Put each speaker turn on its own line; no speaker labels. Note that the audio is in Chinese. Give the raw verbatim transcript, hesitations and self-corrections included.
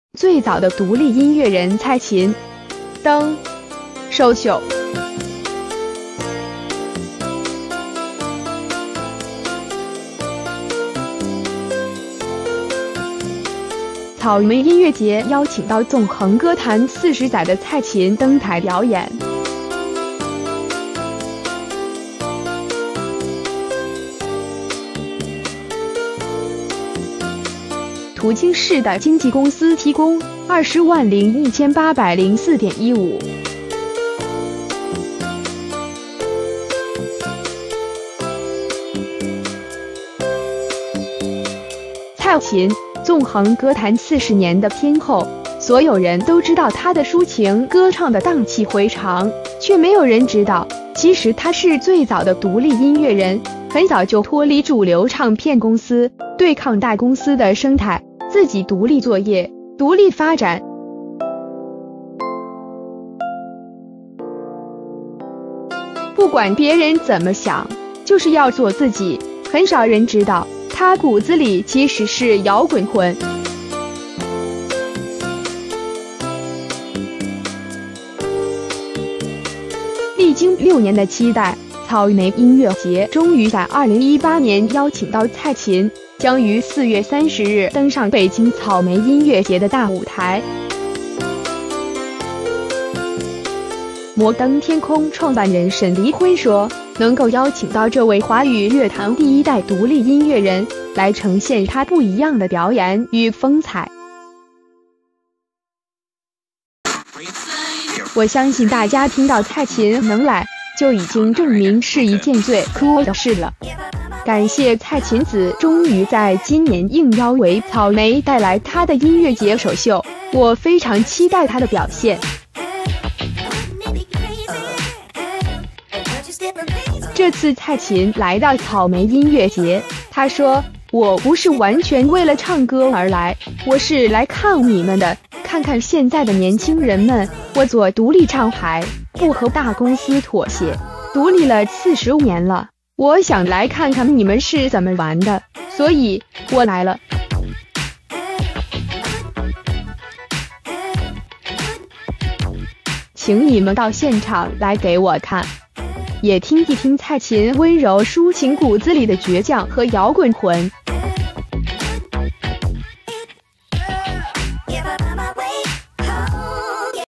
最早的独立音乐人蔡琴登首秀。草莓音乐节邀请到纵横歌坛四十载的蔡琴登台表演。途经市的经纪公司提供二十万零一千八百零四点一五。蔡琴，纵横歌坛四十年的天后，所有人都知道她的抒情歌唱的荡气回肠，却没有人知道，其实她是最早的独立音乐人，很早就脱离主流唱片公司，对抗大公司的生态，自己独立作业，独立发展。不管别人怎么想，就是要做自己。很少人知道，他骨子里其实是摇滚魂。历经六年的期待，草莓音乐节终于在二零一八年邀请到蔡琴，将于四月三十日登上北京草莓音乐节的大舞台。摩登天空创办人沈黎辉说，能够邀请到这位华语乐坛第一代独立音乐人来呈现他不一样的表演与风采。我相信大家听到蔡琴能来，就已经证明是一件最酷的事了。感谢蔡琴子终于在今年应邀为草莓带来她的音乐节首秀，我非常期待她的表现。这次蔡琴来到草莓音乐节，她说，我不是完全为了唱歌而来，我是来看你们的，看看现在的年轻人们，我做独立厂牌，不和大公司妥协，独立了四十年了，我想来看看你们是怎么玩的，所以我来了。请你们到现场来给我看，也听一听蔡琴温柔抒情骨子里的倔强和摇滚魂。